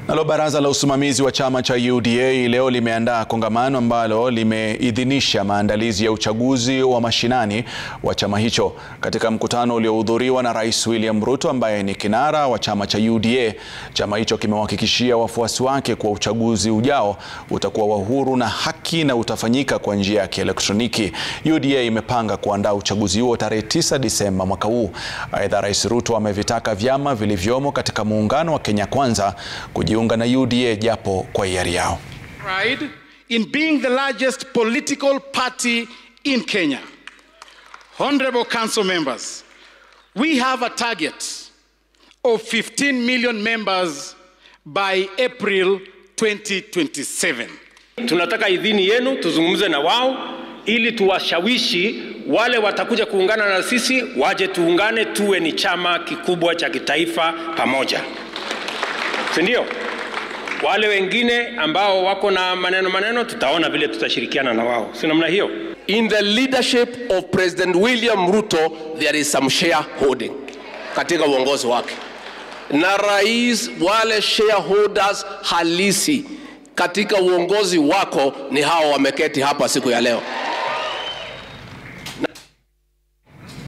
Nalo Baraza la usimamizi wa chama cha UDA leo limeandaa kongamano ambalo limeidhinisha maandalizi ya uchaguzi wa mashinani wa chama hicho. Katika mkutano uliohudhuriwa na Rais William Ruto ambaye ni kinara wa chama cha UDA, chama hicho kimewahakikishia wafuasi wake kuwa uchaguzi ujao utakuwa wa huru na haki na utafanyika kwa njia ya kielektroniki. UDA imepanga kuandaa uchaguzi huo tarehe 9 Disemba mwaka huu. Aidha, Rais Ruto amevitaka vyama vilivyomo katika muungano wa Kenya Kwanza kujiunga na UDA japo kwa hiari yao. Pride in being the largest political party in Kenya. Honorable council members, we have a target of 15 million members by April 2027. Tunataka idhini yenu tuzungumze na wao ili tuwashawishi wale watakuja kuungana na sisi waje tuungane tuwe ni chama kikubwa cha kitaifa pamoja. Sindio? Wale wengine ambao wako na maneno tutaona vile tutashirikiana na wao. Si namna hiyo? In the leadership of President William Ruto there is some shareholding katika uongozi wake. Na rais, wale shareholders halisi katika uongozi wako ni hao wameketi hapa siku ya leo.